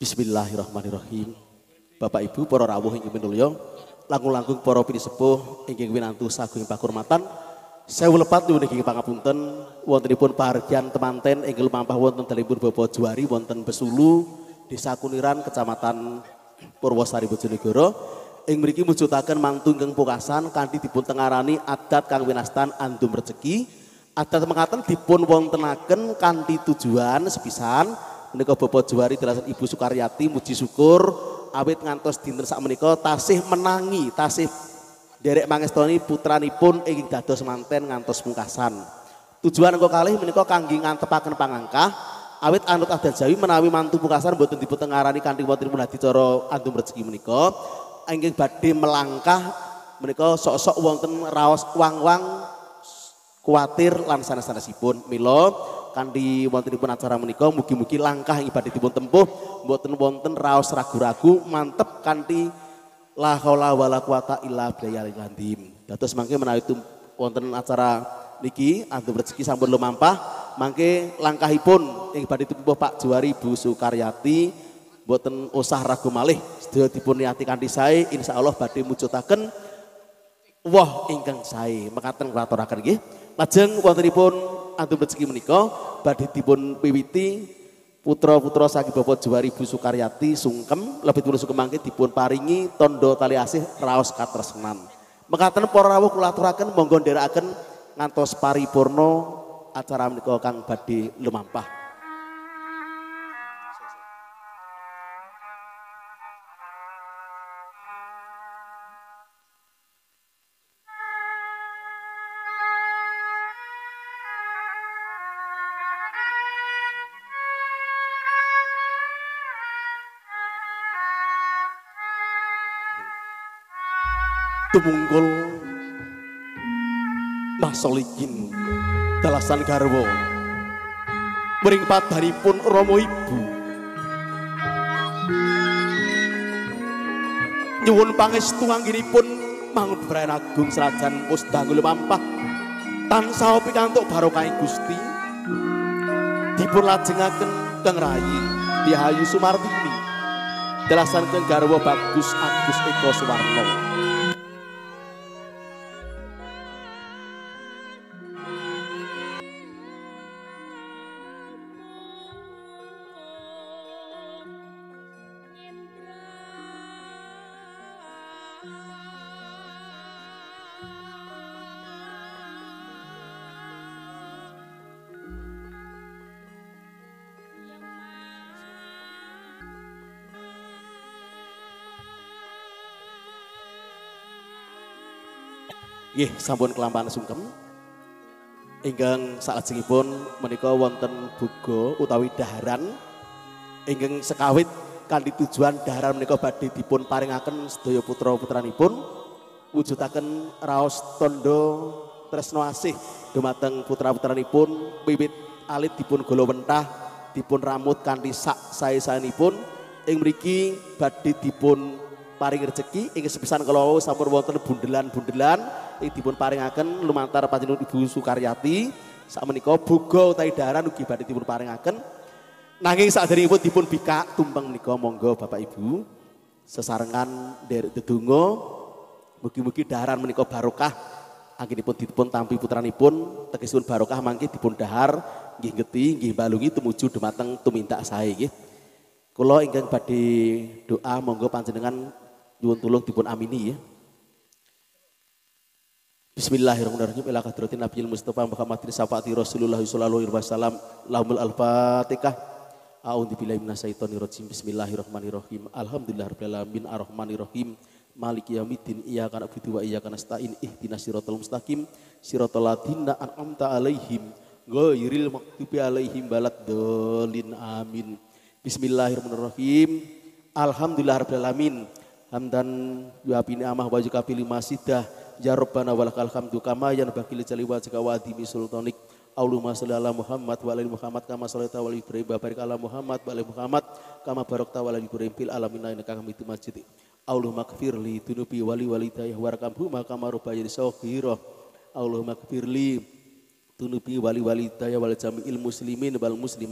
Bismillahirrahmanirrahim. Bapak Ibu para rawuh ingkang minulya, langkung-langkung para pinisepuh ingkang winantu sagung pakurmatan. Sewu lepat nyuwun inggih pangapunten wontenipun pahargyan temanten ingkang lumampah wonten dalipun Bapak Juwari wonten Besulu, Desa Kuniran, Kecamatan Purwosari Bojonegoro. Ing mriki mujudaken mantu ingkang pungkasan kanthi dipun tengarani adat kang winastan andum rejeki. Adat mekaten dipun wontenaken kanthi tujuan sepisan menika Bapak Juwari dalasan Ibu Sukaryati muji syukur awit ngantos dinten sakmenika tasih menangi, tasih derek mangestoni putranipun ingkang dados manten ngantos pungkasan. Tujuan engko kalih menika kangge ngantepaken pangangkah awit anut adat Jawi menawi mantu pungkasan boten dipun tengarani kanthi wontenipun adicara andum rezeki menika ingkang badhe melangkah menika sok-sok wonten raos wang-wang kuatir lan sanes-sanesipun. Mila kanthi wontenipun acara menika mugi-mugi langkah ing badhe dipun tempuh mboten wonten raos ragu-ragu mantep kanthi la haula wala quwata illa billahil azim. Dados mangke menawi wonten acara niki andum rezeki sampun lumampah mangke langkahipun ing badhe tempuh Pak Juwari Ibu Sukaryati mboten usah ragu malih sedaya dipun niati kanthi sae insyaallah badhe mujudaken woh ingkang sae mekaten kula aturaken nggih. Lajeng wontenipun andum rezeki menika badhe dipun wiwiti putra-putra saking Bapak Juwari Ibu Sukaryati sungkem lebet pun sungkem mangke dipun paringi tondo tali asih raos katresnan. Mekaten para rawuh kula aturaken monggo nderekaken ngantos paripurna acara menika kang badhe lumampah. Tumungkul masolikin dalasan garwa mring padaripun Rama Ibu nyuwun pangestu anggenipun mangun brayan agung serajan musdangu lumampah tansah pikantuk barokah Gusti dipun lajengaken Kang Rayi Dihayu Sumartini dalasan Kang garwa Bagus Agus Eko Suwarno. Nggih, sampun kelampahan sungkem. Ingkang salajengipun menika wonten buga utawi daharan ingkang sekawit kanthi tujuan daharan menika badhe dipun paringaken sedaya putra-putranipun wujudaken raos tondo tresno asih dumateng putra-putranipun wiwit alit dipun golo wentah dipun ramut kanthi sak sae-saenipun ing mriki badhe dipun paring rezeki ing sepisan kala sampun wonten bundelan-bundelan ing dipun paringaken lumantar panjenengan Ibu Sukaryati sakmenika boga utawi daharan ugi badhe dipun paringaken nanging saderengipun dipun bikak tumpeng menika monggo Bapak Ibu sesarengan nderek dedonga mugi-mugi daharan menika barokah anggenipun dipun tampi putranipun tegesipun barokah mangke dipun dahar nggih ngeti nggih balungi tumuju dumateng tumindak sae nggih. Kula ingkang badhe doa monggo panjenengan nyuwun tulung dipun amini ya. Bismillahirrahmanirrahim. Ila hadratin Nabiyil Mustafa Muhammadin syafaati Rasulullah sallallahu alaihi wasallam. Lahumul al-Fatihah. A'udzu billahi minasyaitonir rajim. Bismillahirrahmanirrahim. Alhamdulillahirabbil alamin arrahmanirrahim. Maliki yaumiddin. Iyyaka na'budu wa iyyaka nasta'in. Ihdinas siratal mustaqim. Siratal ladzina an'amta 'alaihim ghairil maghdubi 'alaihim waladdallin. Amin. Bismillahirrahmanirrahim. Alhamdulillahirabbil alamin. Hamdan yu'abini amah wajika pilih masidah ya Rabbana walakal hamdu kama yan bakil jali wajika wadimi sultanik Allahumma sholli ala Muhammad wa ala Muhammad kama shallaita wa ala Ibrahim wa barik ala Muhammad wa ala Muhammad kama barakta wa ala Ibrahim fil alamin innaka Hamidum Majid. Allahumma ighfirli dunubi wali walidayya warhamhuma kama rabbayani shaghira. Allahumma ighfirli dunubi wali walidayya wal jami'il muslimin wal muslimat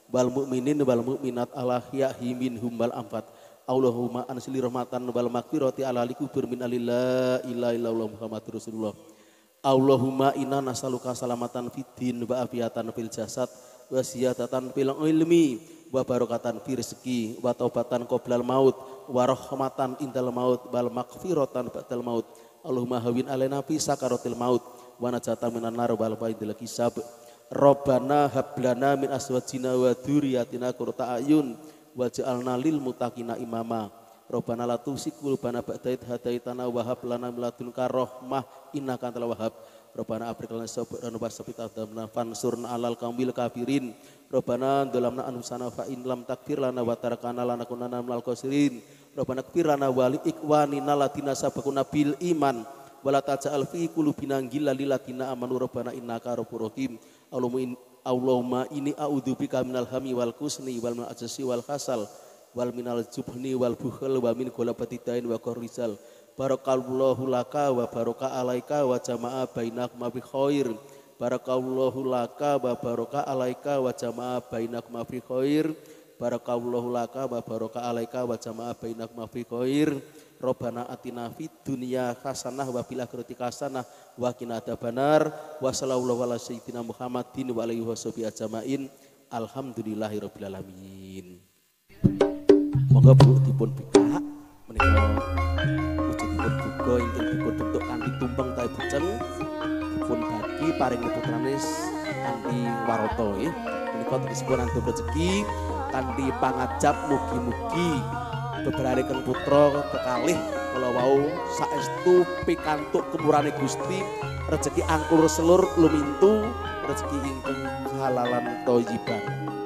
wal mukminin wal mukminat ala yahi minhum wal amfat. Allahumma ansili rahmatan wal maghfirati ala likubur min alillah ila illallah Muhammadur Rasulullah. Allahumma inna nas'aluka salamatan fid din wa afiatan fil jasad wa ziyadatan fil ilmi wa barakatan fi rezeki wa taubatan qoblal maut wa rahmatan indal maut wal maghfiratan ba'dal maut. Allahumma hawin alaina fi sakaratil maut wa najatan minan nar wal faidil hisab. Rabbana hablana min azwajina wa dzurriyyatina qurrata a'yun waj'alna lil muttaqina imama. Rabbana la tuzigh qulubana ba'da idh hadaitana wa hab lana min ladunka rahmah innaka antal wahhab. Rabbana afriq lana sabran wa sabit aqdamana fansurna 'alal qaumil kafirin. Rabbana dzalamna anfusana fa in lam taghfir lana wa tarhamna lanakunanna minal khasirin. Rabbana ighfir lana wa li ikhwanina alladziina sabaquna bil iman wa la taj'al fi qulubina ghillan lil ladziina amanu rabbana innaka ghafurur rahim. Allahumma inni a'udzubika minal hammi wal husni wal ma'ajasi wal kasal wal minal jubni wal bukhal wa min ghalabati dain wa qarrizal. Barakallahu laka wa baraka alaika wa jama'a bainakuma bi khair. Barakallahu laka wa baraka alaika wa jama'a bainakuma bi khair. Barakallahu laka wa baraka alaika wa jama'a bainakuma bi khair. Rabbana atina fid dunya hasanah wa fil akhirati hasanah wa qina adzabannar. Wa sallallahu ala sayyidina Muhammadin wa alihi washabihi ajmain. Alhamdulillahirabbil alamin. Monggo Bu dipun bikak menika wujudipun buka ingkang dipun bentuk kanthi tumpeng tahe bujeng dipun bagi paring putrane kanthi warata nggih. Menika tegesipun antuk rezeki kanthi pangajap mugi-mugi beberareken putra kekalih kala wau saestu pikantuk kemurane Gusti rezeki angkur selur lumintu rezeki ingkang halalan thayyiban.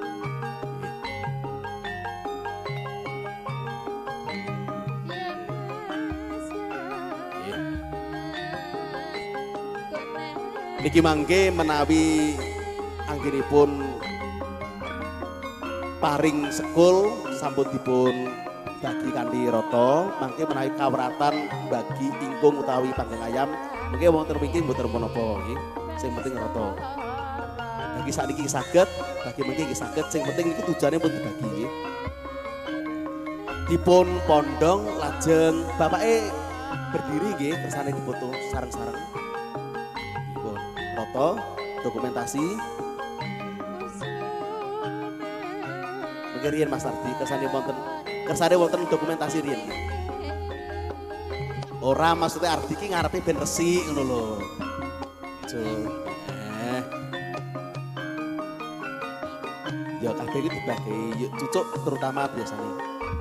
Niki mangke menawi anggenipun paring sekul sampun dipun bagi kanthi rata, mangke menawi kawratan bagi ingkung utawi panggang ayam, mangke wonten mriki mboten menapa nggih. Sing penting rata. Bagi sakniki saged, bagi mangke iki saged, sing penting niku tujuane pun dibagi nggih. Dipun pondong lajeng bapake berdiri nggih kersane dipoto sareng-sareng. Dipun rata dokumentasi. Mangke riyen Mas Ardi kersane wonten dokumentasi riyen. Ora maksudnya Ardi ki ngarepe ben resik ngono lho. Ya kabeh iki dibagi yuk cucuk terutama biasanya.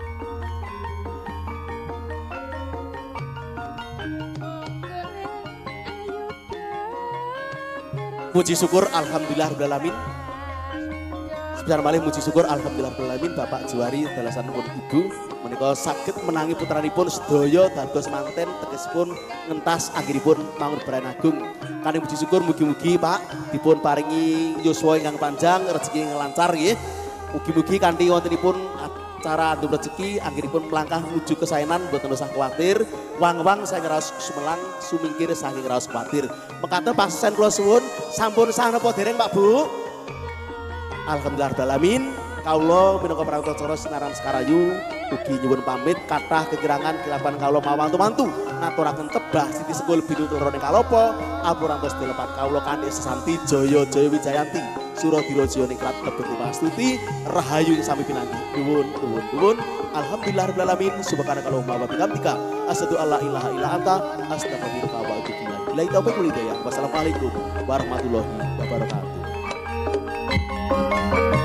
Puji syukur alhamdulillah rabbil alamin. Sebentar malih muji syukur alhamdulillah rabbil alamin Bapak Juwari dalasanipun Ibu menika saged menangi putranipun sedaya dados manten tegesipun ngentas anggenipun mangun Brana Agung. Kanthi muji syukur mugi-mugi Pak dipun paringi yuswa ingkang panjang rezeki ingkang lancar nggih. Mugi-mugi kanthi wontenipun acara andum rezeki anggenipun melangkah menuju kesaenan mboten usah kuwatir. Wang-wang saya ngeras sumelang sumingkir saking ngeras kuwatir. Mekaten pasen kula suwun sampun sah napa dereng Pak Bu? Alhamdulillah rabbil alamin. Kawula minangka pramila sinaran Sekarayu ugi nyuwun pamit kathah kekirangan kelapan kawula mawantu-mantu ngaturaken tebah Siti Sekul binuturane kalopo apurantos dilepat kawula kanthi sesanti jaya-jaya wijayanti Suradira Jaya ningrat lebet pastuti rahayu ing sami pinanggih nuwun. Alhamdulillah rabbil alamin. Subhanakallahumma wa bihamdika asyhadu alla ilaha illa anta astaghfiruka wa atubu ilaik. Billahi taufiq wal hidayah. Wassalamualaikum warahmatullahi wabarakatuh.